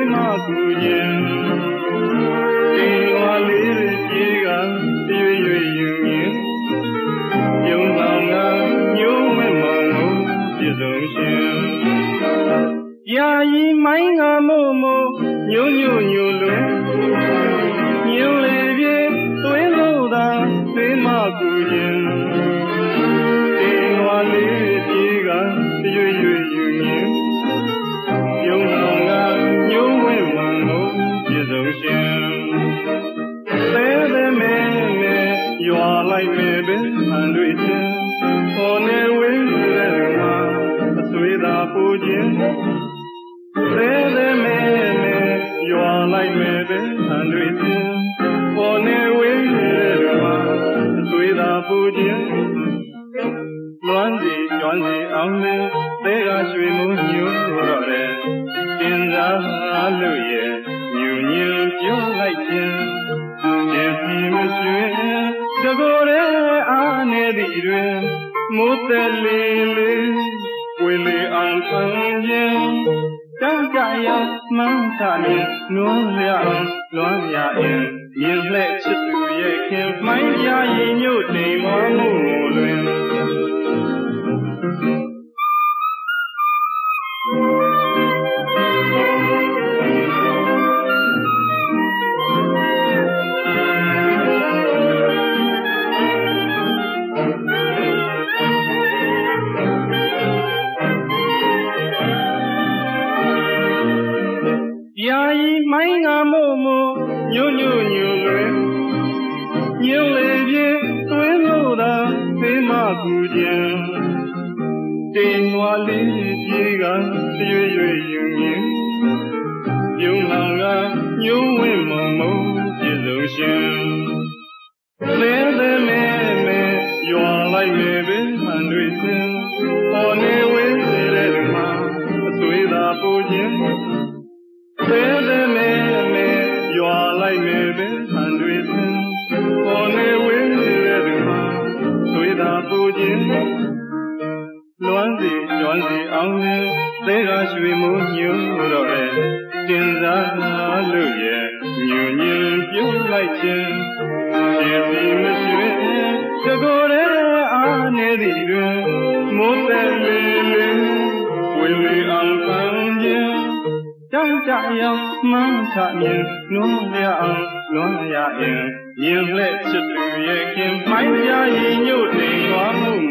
မကူခြင်းတင်ဝါလေးကြီးကရွရွယူမြင်ယုံဆောင်ကညိုးမဲ့မောင်ကိုပြည့်စုံရှင်ယာယီမိုင်းကမို့မို့ညိုညိုညိုလွင်ညိုလေပြေသွေးလို့သာသွေးမကူခြင်းတင်ဝါလေးကြီးကရွရွယူမြင်ယုံဆောင်ကညိုးမဲ့မောင်ကိုပြည့်စုံရှင်ရွာလိုက်မယ်ပဲအန်တွေချင်းပေါ်နေဝေးတဲ့မှာအသွေးသာပူခြင်းသေးမဲရွာလိုက်မယ်ပဲအန်တွေချင်းပေါ်နေဝေးတဲ့မှာအသွေးသာပူခြင်းလွမ်းစီကျွမ်းစီအောင်နဲ့သဲကရွှေမိုးညိုတော့တယ်တင်စားလို့ရဲ့ညူညင်ပြောလိုက်ခြင်းကျေစီမရှိတကိုယ်ရဲ့အားနေသည့်တွင်မိုးသက်လေးလေးဝေလေအောင်ဆန်းခြင်းတန်းကြရမှန်းချရင်နွမ်းရအောင်လွမ်းရရင်မြင်လှဲ့ချစ်သူရဲ့ခင်မိုင်းပြရင်ညို့တိမ်မောမှုလွင်ယာယီမိုင်းကမို့မို့ညို့ညို့ညို့လွင်ညို့လေပြေသွေးလို့သာသွေးမကူခြင်းတင်ဝါလေးပြေကရွရွယူမြင်ပြုံးလောင်ကညိုးဝင်းမုံမုံပြည့်စုံရှင်သေးမဲရွာလိုက်မယ်ပဲဟန်တွေချင်းပေါ်နေဝေးတဲ့မှာအသွေးသာပူခြင်းသေးမဲရွာလိုက်မယ်ပဲဟန်တွေချင်းပေါ်နေဝေးတဲ့မှာသွေးသာပူခြင်းလွမ်းစီကျွမ်းစီအောင်နဲ့သဲကရွှေမိုးညိုတော့တယ်တင်စားလို့ရဲ့ညူညင်ပြုံးလိုက်ခြင်းကျေစီမရှိတကိုယ်ရဲ့အားနေသည့်တွင်မိုးသက်လေးလေးဝေလေအောင်ဆန်းခြင်းတန်းကြရောက်မှန်းချမြင်နွမ်းရအောင်လွမ်းရရင်မြင်လှဲ့ချစ်သူရဲ့ခင်မိုင်းပြရင်ညို့တိမ်သွားမှု